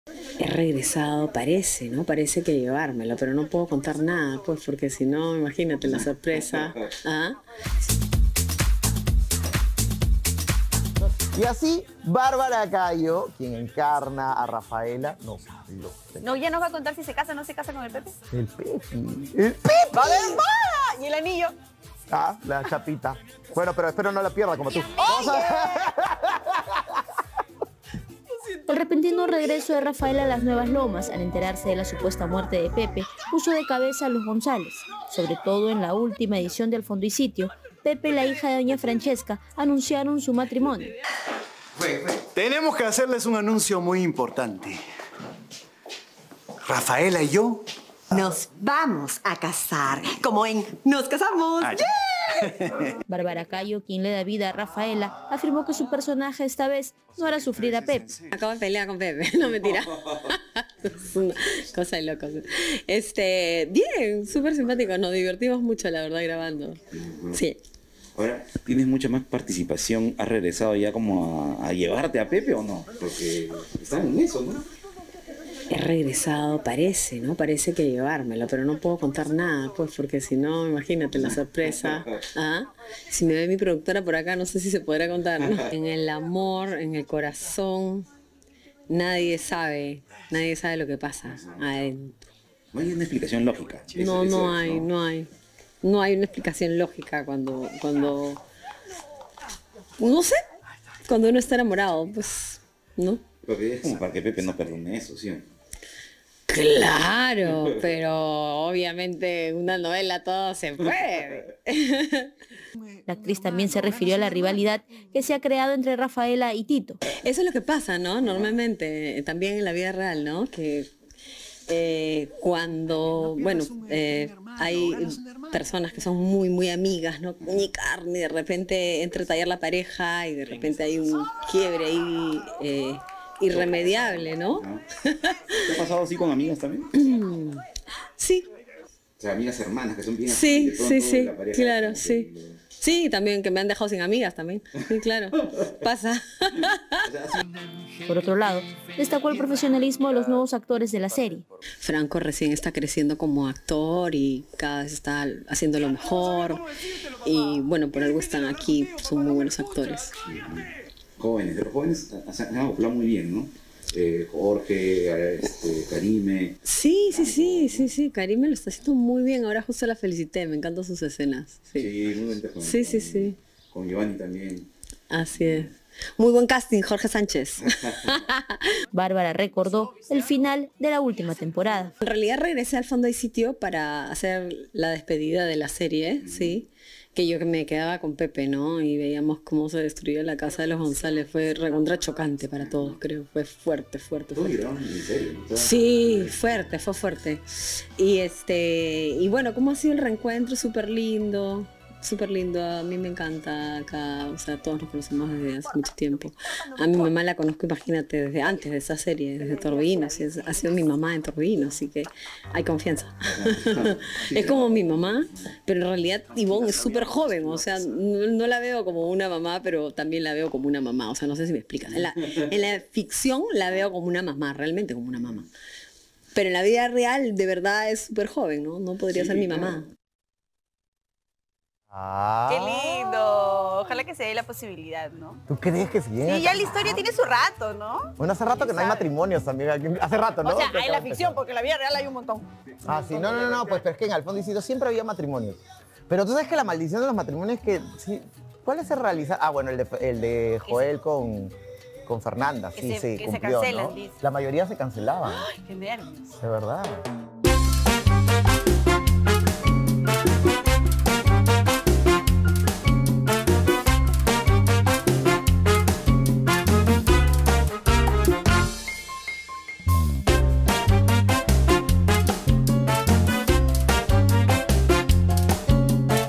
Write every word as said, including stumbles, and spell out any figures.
He regresado, parece, ¿no? Parece que llevármelo, pero no puedo contar nada, pues, porque si no, imagínate la sorpresa. ¿Ah? Y así, Bárbara Cayo, quien encarna a Rafaela, nos habló. No, ya nos va a contar si se casa o no se casa con el Pepe. El Pepe. ¡El Pepe! ¡Va a ver, va! ¿Y el anillo? Ah, la chapita. Bueno, pero espero no la pierda como tú. Vamos a... El repentino regreso de Rafaela a las Nuevas Lomas, al enterarse de la supuesta muerte de Pepe, puso de cabeza a los González. Sobre todo en la última edición de Al Fondo y Sitio, Pepe y la hija de doña Francesca anunciaron su matrimonio. Tenemos que hacerles un anuncio muy importante. Rafaela y yo... Nos vamos a casar, como en Nos casamos. Ah, ¡Yeah! Bárbara Cayo, quien le da vida a Rafaela, afirmó que su personaje esta vez no hará sufrir a Pepe. Acabo de pelear con Pepe, no mentira. Es una cosa de locos. Este, bien, súper simpático, nos divertimos mucho, la verdad, grabando. Sí. Ahora, ¿tienes mucha más participación? ¿Has regresado ya como a, a llevarte a Pepe o no? Porque están en eso, ¿no? He regresado, parece, ¿no? Parece que llevármelo, pero no puedo contar nada, pues, porque si no, imagínate la sorpresa. ¿Ah? Si me ve mi productora por acá, no sé si se podrá contar, ¿no? En el amor, en el corazón, nadie sabe, nadie sabe lo que pasa adentro. No hay una explicación lógica. No, no hay, no hay. No hay una explicación lógica cuando, cuando, no sé, cuando uno está enamorado, pues, ¿no? Porque es como para que Pepe no perdone eso, ¿sí? Claro, pero obviamente una novela todo se puede. La actriz también se refirió a la rivalidad que se ha creado entre Rafaela y Tito. Eso es lo que pasa, ¿no? Normalmente, también en la vida real, ¿no? Que eh, cuando, bueno, eh, hay personas que son muy, muy amigas, ¿no? Ni carne, de repente entra a tallar la pareja y de repente hay un quiebre ahí eh, irremediable, ¿no? ¿Te ha pasado así con amigas también? Sí. O sea, amigas hermanas que son bien... Sí, sí, sí, claro, sí. Sí, también que me han dejado sin amigas también. Sí, claro, pasa. Por otro lado, destacó el profesionalismo de los nuevos actores de la serie. Franco recién está creciendo como actor y cada vez está haciendo lo mejor. Y bueno, por algo están aquí, son muy buenos actores. Jóvenes, de los jóvenes se han acoplado muy bien, ¿no? Eh, Jorge, este, Karime. Sí, sí, sí, sí, sí, Karime lo está haciendo muy bien. Ahora justo la felicité, me encantan sus escenas. Sí, sí muy bien. Con, sí, sí, con, sí. Con Giovanni también. Así es. Muy buen casting, Jorge Sánchez. Bárbara recordó el final de la última temporada. En realidad regresé al Fondo y Sitio para hacer la despedida de la serie, ¿sí? Que yo me quedaba con Pepe, ¿no? Y veíamos cómo se destruyó la casa de los González. Fue recontra chocante para todos, creo. Fue fuerte, fuerte, fuerte. ¿En serio? Sí, fuerte, fue fuerte. Y este, y bueno, ¿cómo ha sido el reencuentro? Súper lindo. Súper lindo, a mí me encanta acá, o sea, todos nos conocemos desde hace mucho tiempo. A mi mamá la conozco, imagínate, desde antes de esa serie, desde Torbellino, así es, ha sido mi mamá en Torbellino, así que hay confianza. Es como mi mamá, pero en realidad Ivonne es súper joven, o sea, no, no la veo como una mamá, pero también la veo como una mamá, o sea, no sé si me explicas. En la, en la ficción la veo como una mamá, realmente como una mamá. Pero en la vida real, de verdad, es súper joven, ¿no? No podría sí, ser mi mamá. Ah. ¡Qué lindo! Ojalá que se dé la posibilidad, ¿no? ¿Tú crees que sí? Sí, ya la historia tiene su rato, ¿no? Bueno, hace rato que no hay matrimonios también. Hace rato, ¿no? O sea, hay la ficción, porque en la vida real hay un montón. Ah, sí. No, no, no, pues pero es que en Al Fondo y Sitio siempre había matrimonios. Pero tú sabes que la maldición de los matrimonios es que... Sí, ¿cuál es el realizar? Ah, bueno, el de, el de Joel con, con Fernanda. Sí, que se, sí, que cumplió, se cancelan, ¿no? dice. La mayoría se cancelaban. Ay, qué nervios. De verdad.